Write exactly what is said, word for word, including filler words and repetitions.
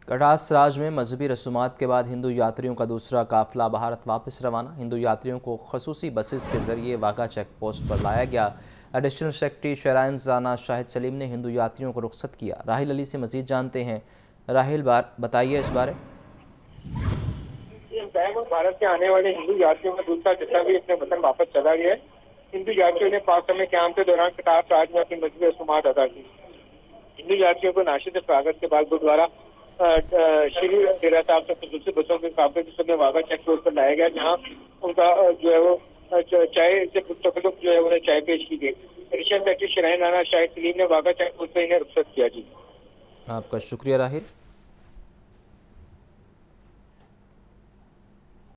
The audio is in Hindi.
कटास राज में मजहबी रसूमात के बाद हिंदू यात्रियों का दूसरा काफिला भारत वापस रवाना। हिंदू यात्रियों को खसूसी बसेस के जरिए वाघा चेक पोस्ट पर लाया गया। एडिशनल सेक्रेटरी शराइन जाना शाहिद सलीम ने हिंदू यात्रियों को रुख्सत किया। राहिल अली से मजीद जानते हैं। राहिल, बार बताइए इस बारे। भारत से आने वाले हिंदू यात्रियों का दूसरा जत्था भी अपने वतन वापस चला गया है। हिंदू यात्रियों ने पाक समय क्याम के दौरान कटास राज में अपनी मजहबी रसूमात अदा की। हिंदू यात्रियों को नाशिद स्वागत के बाद गुरुद्वारा श्री डेरा साहब से खसूसी बसों के काफिले के समय वाघा चेक पोस्ट पर लाया गया, जहाँ उनका जो है वो चाय से तकल्लुफ जो है उन्हें चाय पेश की गई। Additional secretary shrine Rana Shahid Salim ने वाघा चेक पोस्ट पर इन्हें रुख्सत किया। जी, आपका शुक्रिया राहिल।